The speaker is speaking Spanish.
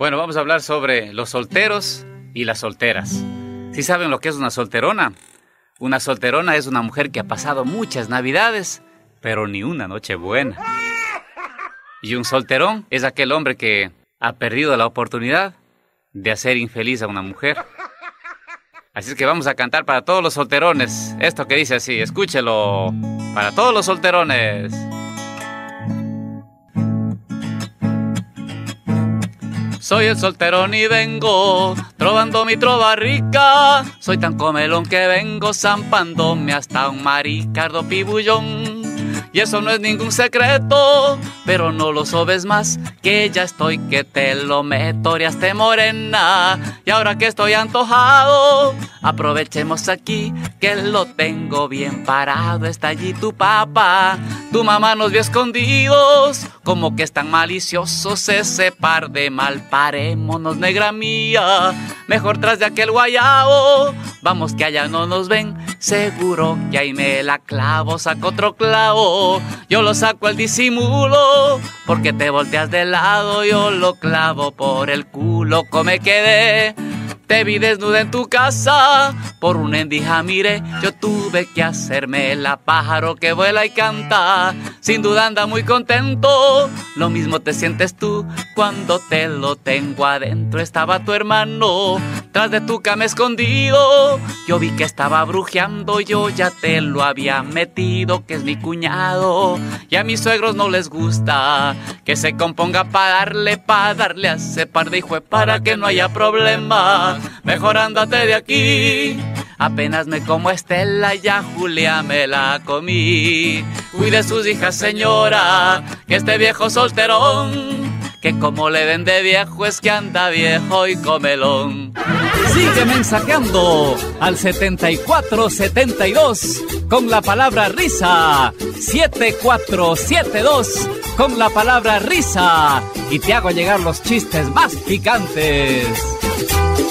Bueno, vamos a hablar sobre los solteros y las solteras. ¿Sí saben lo que es una solterona? Una solterona es una mujer que ha pasado muchas navidades, pero ni una noche buena. Y un solterón es aquel hombre que ha perdido la oportunidad de hacer infeliz a una mujer. Así es que vamos a cantar para todos los solterones. Esto que dice así, escúchelo. Para todos los solterones. Soy el solterón y vengo trovando mi trova rica. Soy tan comelón que vengo zampándome hasta un maricardo pibullón. Y eso no es ningún secreto, pero no lo sabes más, que ya estoy que te lo metoreaste morena. Y ahora que estoy antojado, aprovechemos aquí que lo tengo bien parado. Está allí tu papá, tu mamá nos vio escondidos, como que están maliciosos ese par de malparémonos, negra mía. Mejor tras de aquel guayabo, vamos que allá no nos ven, seguro que ahí me la clavo. Saco otro clavo, yo lo saco al disimulo, porque te volteas de lado, yo lo clavo por el culo. Come quedé, te vi desnuda en tu casa, por una endija miré, yo tuve que hacerme la pájaro que vuela y canta. Sin duda anda muy contento, lo mismo te sientes tú cuando te lo tengo adentro. Estaba tu hermano tras de tu cama escondido, yo vi que estaba brujeando, yo ya te lo había metido, que es mi cuñado. Y a mis suegros no les gusta que se componga pa' darle a ese par de hijo para que no haya problema. Mejor ándate de aquí, apenas me como Estela, ya Julia me la comí. Cuide sus hijas, señora, que este viejo solterón, que como le ven de viejo es que anda viejo y comelón. Sigue mensajeando al 7472 con la palabra risa, 7472 con la palabra risa, y te hago llegar los chistes más picantes.